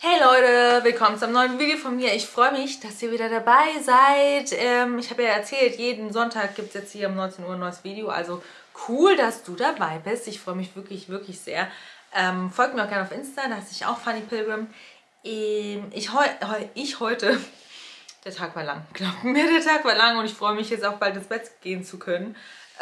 Hey Leute, willkommen zu einem neuen Video von mir. Ich freue mich, dass ihr wieder dabei seid. Ich habe ja erzählt, jeden Sonntag gibt es jetzt hier um 19 Uhr ein neues Video. Also cool, dass du dabei bist. Ich freue mich wirklich, wirklich sehr. Folgt mir auch gerne auf Insta, da heiße ich auch Fanny Pilgrim. Heute, der Tag war lang. Glaubt mir, der Tag war lang und ich freue mich jetzt auch bald ins Bett gehen zu können.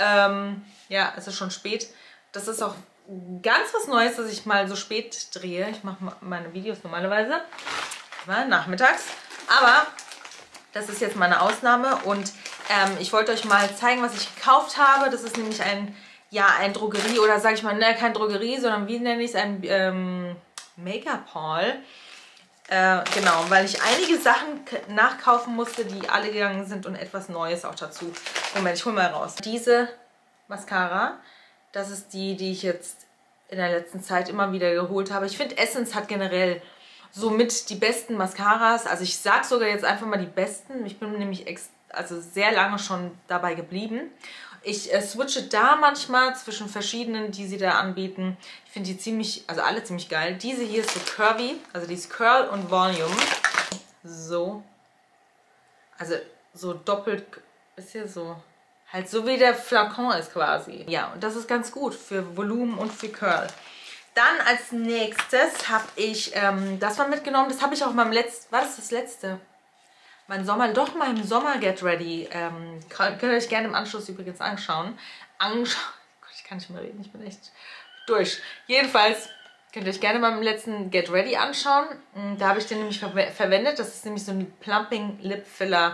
Ja, es ist schon spät. Das ist auch ganz was Neues, dass ich mal so spät drehe. Ich mache meine Videos normalerweise nachmittags. Aber das ist jetzt meine Ausnahme und ich wollte euch mal zeigen, was ich gekauft habe. Das ist nämlich ein Drogerie oder sage ich mal, ne, kein Drogerie, sondern wie nenne ich es, ein Make-up-Haul. Genau, weil ich einige Sachen nachkaufen musste, die alle gegangen sind und etwas Neues auch dazu. Moment, ich hole mal raus. Diese Mascara, das ist die ich jetzt in der letzten Zeit immer wieder geholt habe. Ich finde, Essence hat generell somit die besten Mascaras. Also ich sage sogar jetzt einfach mal die besten. Ich bin nämlich sehr lange schon dabei geblieben. Ich switche da manchmal zwischen verschiedenen, die sie da anbieten. Ich finde die alle ziemlich geil. Diese hier ist so curvy, also die ist Curl und Volume. So. Also so doppelt, ist hier so, halt so wie der Flakon ist quasi. Ja, und das ist ganz gut für Volumen und für Curl. Dann als nächstes habe ich das mal mitgenommen. Das habe ich auch beim letzten, war das letzte? Meinem Sommer Get Ready. Könnt ihr euch gerne im Anschluss übrigens anschauen. Gott, ich kann nicht mehr reden, ich bin echt durch. Jedenfalls könnt ihr euch gerne beim letzten Get Ready anschauen. Da habe ich den nämlich verwendet. Das ist nämlich so ein Plumping Lip Filler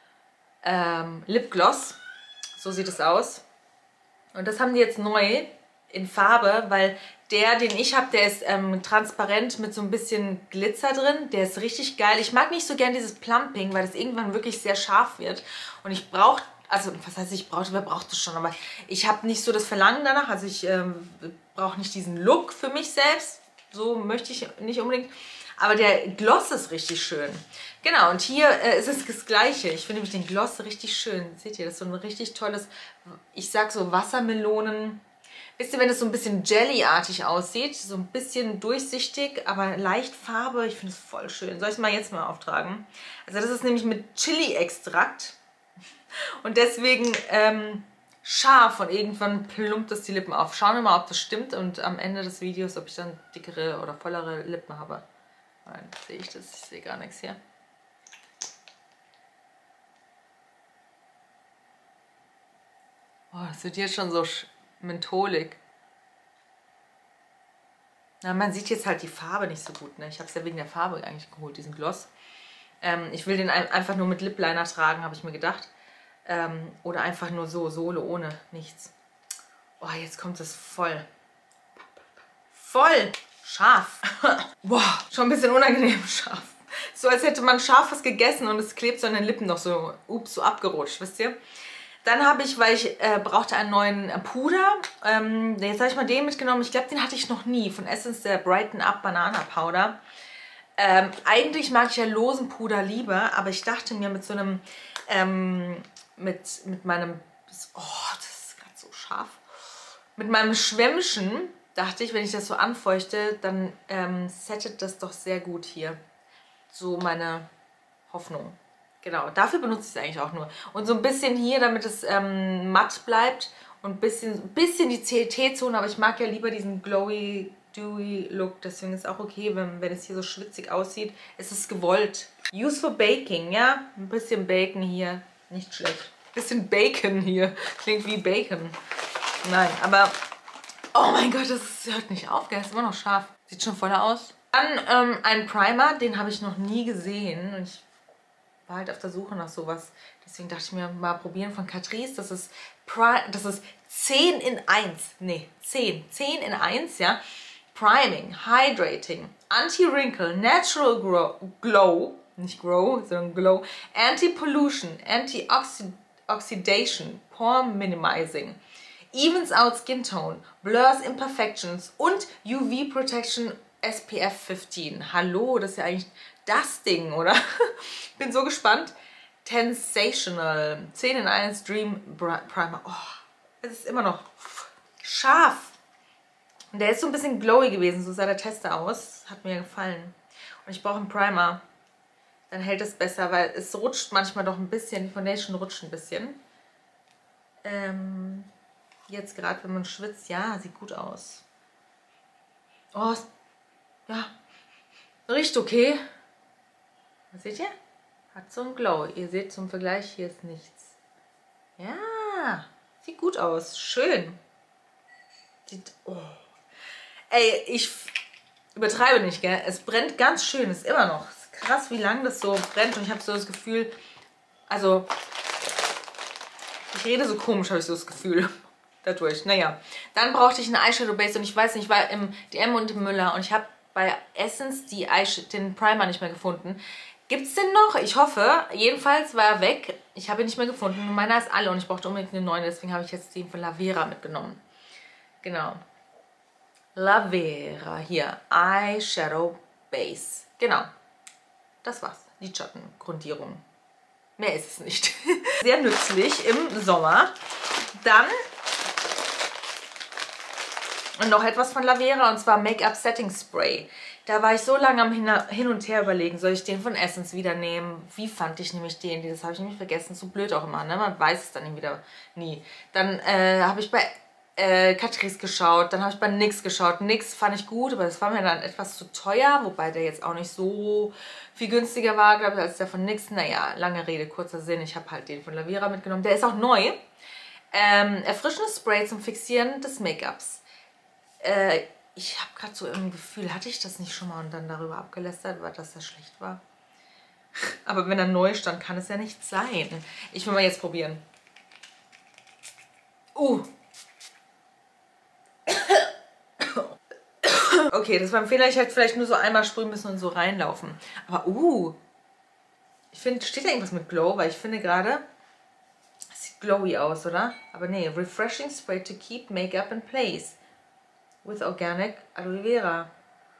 Lip Gloss. So sieht es aus. Und das haben die jetzt neu in Farbe, weil der, den ich habe, der ist transparent mit so ein bisschen Glitzer drin. Der ist richtig geil. Ich mag nicht so gern dieses Plumping, weil das irgendwann wirklich sehr scharf wird. Und ich brauche, also was heißt ich brauche, wer braucht es schon, aber ich habe nicht so das Verlangen danach. Also ich brauche nicht diesen Look für mich selbst. So möchte ich nicht unbedingt. Aber der Gloss ist richtig schön. Genau, und hier ist es das Gleiche. Ich finde nämlich den Gloss richtig schön. Seht ihr, das ist so ein richtig tolles, ich sag so Wassermelonen. Wisst ihr, wenn es so ein bisschen Jelly-artig aussieht, so ein bisschen durchsichtig, aber leicht Farbe, ich finde es voll schön. Soll ich es mal jetzt mal auftragen? Also das ist nämlich mit Chili-Extrakt und deswegen scharf und irgendwann plumpt es die Lippen auf. Schauen wir mal, ob das stimmt und am Ende des Videos, ob ich dann dickere oder vollere Lippen habe. Nein, sehe ich das? Ich sehe gar nichts hier. Oh, das wird jetzt schon so mentholig. Na, man sieht jetzt halt die Farbe nicht so gut, ne? Ich habe es ja wegen der Farbe eigentlich geholt, diesen Gloss. Ich will den einfach nur mit Lip Liner tragen, habe ich mir gedacht. Oder einfach nur so, Sohle ohne nichts. Oh, jetzt kommt es voll. Voll scharf. Boah, schon ein bisschen unangenehm scharf. So als hätte man scharfes gegessen und es klebt so an den Lippen noch so, so abgerutscht, wisst ihr? Dann habe ich, weil ich brauchte einen neuen Puder, jetzt habe ich mal den mitgenommen. Ich glaube, den hatte ich noch nie, von Essence, der Brighten Up Banana Powder. Eigentlich mag ich ja losen Puder lieber, aber ich dachte mir mit so einem, mit meinem, oh, das ist gerade so scharf, mit meinem Schwämmchen, dachte ich, wenn ich das so anfeuchte, dann settet das doch sehr gut hier. So meine Hoffnung. Genau, dafür benutze ich es eigentlich auch nur. Und so ein bisschen hier, damit es matt bleibt und ein bisschen die T-Zone, aber ich mag ja lieber diesen glowy, dewy Look, deswegen ist es auch okay, wenn es hier so schwitzig aussieht. Es ist gewollt. Use for baking, ja? Ein bisschen Bacon hier, nicht schlecht. Ein bisschen Bacon hier, klingt wie Bacon. Nein, aber, oh mein Gott, das hört nicht auf, der ist immer noch scharf. Sieht schon voller aus. Dann ein Primer, den habe ich noch nie gesehen und ich war halt auf der Suche nach sowas. Deswegen dachte ich mir, mal probieren von Catrice. Das ist 10 in 1. Nee, 10 in 1, ja. Priming, Hydrating, Anti-Wrinkle, Natural Glow, nicht Grow, sondern Glow, Anti-Pollution, Anti-Oxidation, Pore Minimizing, Evens out Skin Tone, Blurs Imperfections und UV Protection SPF 15. Hallo, das ist ja eigentlich das Ding, oder? Bin so gespannt. Sensational. 10 in 1 Dream Primer. Oh, es ist immer noch scharf. Und der ist so ein bisschen glowy gewesen, so sah der Tester aus. Hat mir gefallen. Und ich brauche einen Primer. Dann hält es besser, weil es rutscht manchmal doch ein bisschen. Die Foundation rutscht ein bisschen. Jetzt gerade, wenn man schwitzt, ja, sieht gut aus. Oh, ja, riecht okay. Was seht ihr? Hat so einen Glow. Ihr seht zum Vergleich, hier ist nichts. Ja, sieht gut aus. Schön. Sieht, oh. Ey, ich übertreibe nicht, gell? Es brennt ganz schön. Ist immer noch. Ist krass, wie lange das so brennt. Und ich habe so das Gefühl, also ich rede so komisch, habe ich so das Gefühl. Dadurch. Naja, dann brauchte ich eine Eyeshadow Base und ich weiß nicht, ich war im DM und im Müller und ich habe bei Essence den Primer nicht mehr gefunden. Gibt es den noch? Ich hoffe. Jedenfalls war er weg. Ich habe ihn nicht mehr gefunden. Meiner ist alle und ich brauchte unbedingt einen neuen, deswegen habe ich jetzt den von Lavera mitgenommen. Genau. Lavera. Hier. Eyeshadow Base. Genau. Das war's. Lidschattengrundierung. Mehr ist es nicht. Sehr nützlich im Sommer. Dann noch etwas von Lavera und zwar Make-up Setting Spray. Da war ich so lange am Hin und Her überlegen, soll ich den von Essence wieder nehmen? Wie fand ich nämlich den? Das habe ich nämlich vergessen. So blöd auch immer, ne? Man weiß es dann wieder nie. Dann habe ich bei Catrice geschaut, dann habe ich bei NYX geschaut. NYX fand ich gut, aber das war mir dann etwas zu teuer, wobei der jetzt auch nicht so viel günstiger war, glaube ich, als der von NYX. Naja, lange Rede, kurzer Sinn. Ich habe halt den von Lavera mitgenommen. Der ist auch neu. Erfrischendes Spray zum Fixieren des Make-ups. Ich habe gerade so ein Gefühl, hatte ich das nicht schon mal und dann darüber abgelästert, weil das ja schlecht war. Aber wenn er neu stand, kann es ja nicht sein. Ich will mal jetzt probieren. Okay, das war ein Fehler. Ich hätte vielleicht nur so einmal sprühen müssen und so reinlaufen. Aber ich finde, steht da irgendwas mit Glow? Weil ich finde gerade, es sieht glowy aus, oder? Aber nee, Refreshing Spray to keep Makeup in place. With Organic Aloe Vera.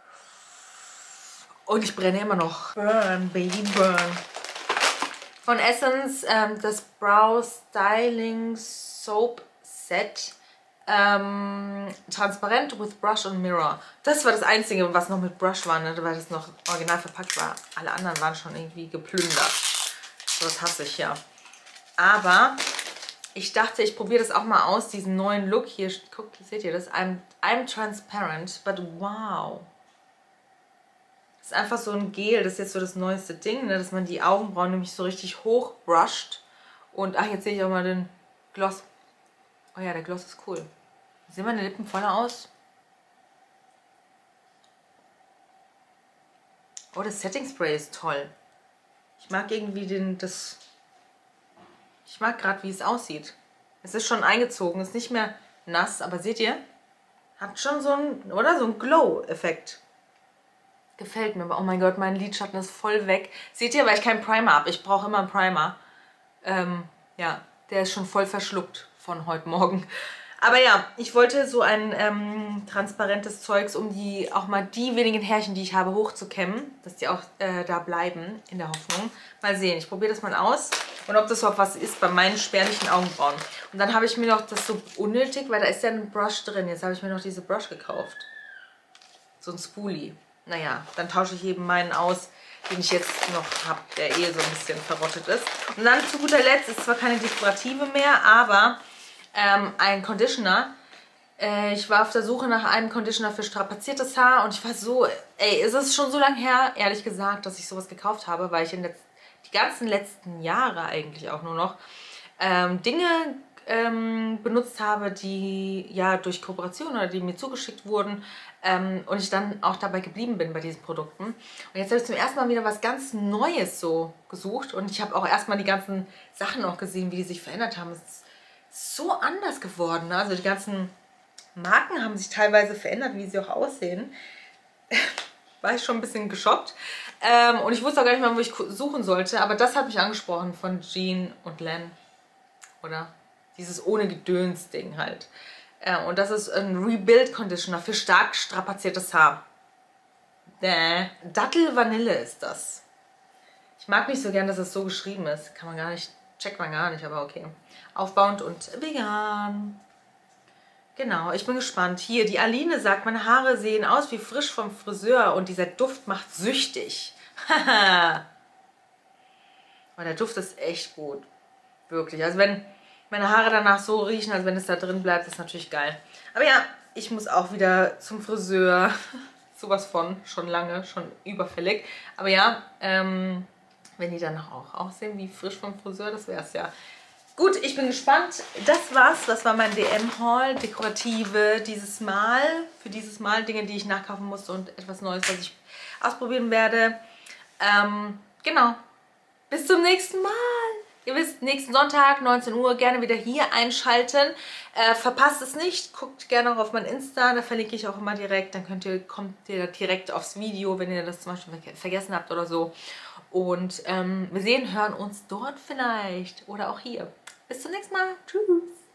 Und ich brenne immer noch. Burn, Baby, burn. Von Essence das Brow Styling Soap Set. Transparent with Brush und Mirror. Das war das Einzige, was noch mit Brush war, ne? Weil das noch original verpackt war. Alle anderen waren schon irgendwie geplündert. So, das hasse ich ja. Aber ich dachte, ich probiere das auch mal aus, diesen neuen Look hier. Guckt, seht ihr das? I'm transparent, but wow. Das ist einfach so ein Gel, das ist jetzt so das neueste Ding, ne? Dass man die Augenbrauen nämlich so richtig hoch brusht. Und, ach, jetzt sehe ich auch mal den Gloss. Oh ja, der Gloss ist cool. Sehen meine Lippen voller aus? Oh, das Setting Spray ist toll. Ich mag irgendwie ich mag gerade, wie es aussieht. Es ist schon eingezogen, ist nicht mehr nass, aber seht ihr? Hat schon so einen Glow-Effekt. Gefällt mir, aber oh mein Gott, mein Lidschatten ist voll weg. Seht ihr, weil ich keinen Primer habe. Ich brauche immer einen Primer. Ja, der ist schon voll verschluckt von heute Morgen. Aber ja, ich wollte so ein transparentes Zeugs, um auch mal die wenigen Härchen, die ich habe, hochzukämmen, dass die auch da bleiben, in der Hoffnung. Mal sehen, ich probiere das mal aus und ob das auch was ist bei meinen spärlichen Augenbrauen. Und dann habe ich mir noch das so unnötig, weil da ist ja ein Brush drin. Jetzt habe ich mir noch diese Brush gekauft. So ein Spoolie. Naja, dann tausche ich eben meinen aus, den ich jetzt noch habe, der so ein bisschen verrottet ist. Und dann zu guter Letzt ist zwar keine dekorative mehr, aber ein Conditioner. Ich war auf der Suche nach einem Conditioner für strapaziertes Haar und ich war so, es ist schon so lange her, ehrlich gesagt, dass ich sowas gekauft habe, weil ich die ganzen letzten Jahre eigentlich auch nur noch Dinge benutzt habe, die ja durch Kooperation oder die mir zugeschickt wurden und ich dann auch dabei geblieben bin bei diesen Produkten. Und jetzt habe ich zum ersten Mal wieder was ganz Neues so gesucht und ich habe auch erstmal die ganzen Sachen auch gesehen, wie die sich verändert haben. Es ist so anders geworden. Also die ganzen Marken haben sich teilweise verändert, wie sie auch aussehen. War ich schon ein bisschen geschockt. Und ich wusste auch gar nicht mehr, wo ich suchen sollte. Aber das hat mich angesprochen von Jean und Len. Oder? Dieses ohne Gedöns-Ding halt. Und das ist ein Rebuild-Conditioner für stark strapaziertes Haar. Dattel-Vanille ist das. Ich mag nicht so gern, dass es so geschrieben ist. Kann man gar nicht, checkt man gar nicht, aber okay. Aufbauend und vegan. Genau, ich bin gespannt. Hier, die Aline sagt, meine Haare sehen aus wie frisch vom Friseur und dieser Duft macht süchtig. Haha. Aber der Duft ist echt gut. Wirklich. Also wenn meine Haare danach so riechen, als wenn es da drin bleibt, ist natürlich geil. Aber ja, ich muss auch wieder zum Friseur. Sowas von, schon lange, schon überfällig. Aber ja, wenn die dann auch aussehen wie frisch vom Friseur, das wäre es ja. Gut, ich bin gespannt. Das war's. Das war mein DM-Haul. Dekorative dieses Mal. Für dieses Mal Dinge, die ich nachkaufen musste und etwas Neues, was ich ausprobieren werde. Genau. Bis zum nächsten Mal. Ihr wisst, nächsten Sonntag, 19 Uhr, gerne wieder hier einschalten. Verpasst es nicht. Guckt gerne auch auf mein Insta. Da verlinke ich auch immer direkt. Dann kommt ihr direkt aufs Video, wenn ihr das zum Beispiel vergessen habt oder so. Und wir hören uns dort vielleicht. Oder auch hier. Bis zum nächsten Mal. Tschüss.